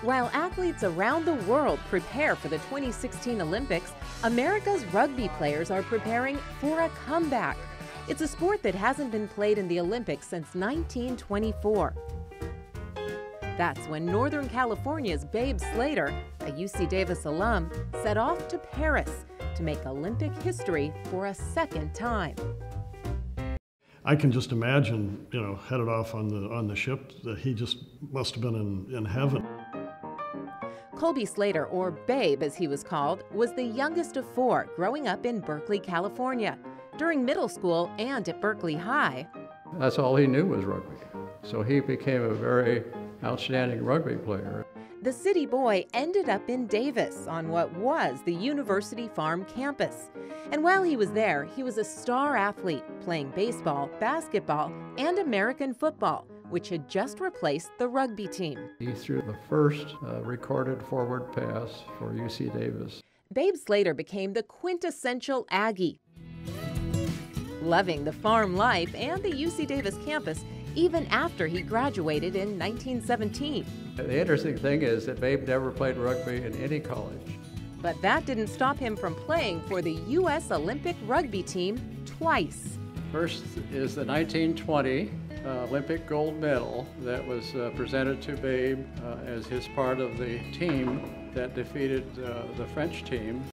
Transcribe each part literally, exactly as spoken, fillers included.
While athletes around the world prepare for the twenty sixteen Olympics, America's rugby players are preparing for a comeback. It's a sport that hasn't been played in the Olympics since nineteen twenty-four. That's when Northern California's Babe Slater, a U C Davis alum, set off to Paris to make Olympic history for a second time. I can just imagine, you know, headed off on the on the ship, that he just must have been in, in heaven. Colby Slater, or Babe as he was called, was the youngest of four growing up in Berkeley, California. During middle school and at Berkeley High, that's all he knew was rugby. So he became a very outstanding rugby player. The city boy ended up in Davis on what was the University Farm campus. And while he was there, he was a star athlete, playing baseball, basketball, and American football, which had just replaced the rugby team. He threw the first uh, recorded forward pass for U C Davis. Babe Slater became the quintessential Aggie, loving the farm life and the U C Davis campus even after he graduated in nineteen seventeen. The interesting thing is that Babe never played rugby in any college. But that didn't stop him from playing for the U S Olympic rugby team twice. First is the nineteen twenty uh, Olympic gold medal that was uh, presented to Babe uh, as his part of the team that defeated uh, the French team.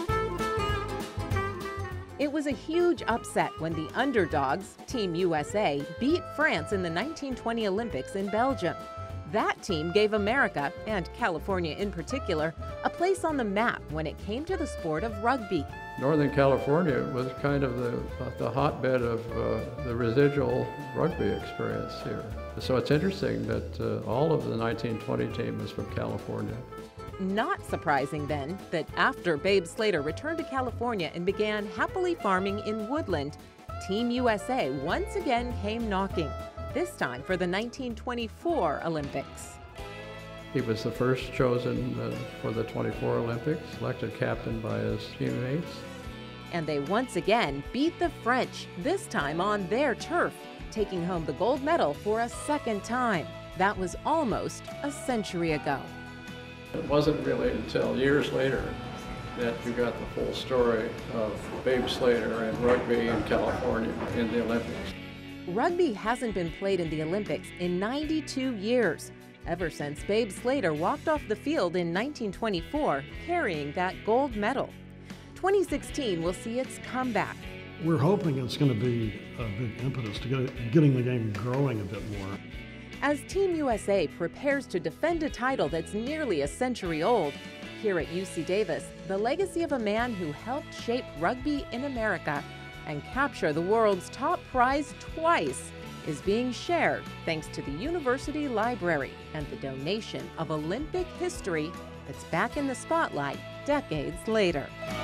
It was a huge upset when the underdogs, Team U S A, beat France in the nineteen twenty Olympics in Belgium. That team gave America, and California in particular, a place on the map when it came to the sport of rugby. Northern California was kind of the, the hotbed of uh, the residual rugby experience here. So it's interesting that uh, all of the nineteen twenty team is from California. Not surprising, then, that after Babe Slater returned to California and began happily farming in Woodland, Team U S A once again came knocking, this time for the nineteen twenty-four Olympics. He was the first chosen uh, for the twenty-four Olympics, selected captain by his teammates. And they once again beat the French, this time on their turf, taking home the gold medal for a second time. That was almost a century ago. It wasn't really until years later that you got the full story of Babe Slater and rugby in California in the Olympics. Rugby hasn't been played in the Olympics in ninety-two years, ever since Babe Slater walked off the field in nineteen twenty-four carrying that gold medal. twenty sixteen will see its comeback. We're hoping it's going to be a big impetus to get, getting the game growing a bit more. As Team U S A prepares to defend a title that's nearly a century old, here at U C Davis, the legacy of a man who helped shape rugby in America and capture the world's top prize twice is being shared thanks to the University Library and the donation of Olympic history that's back in the spotlight decades later.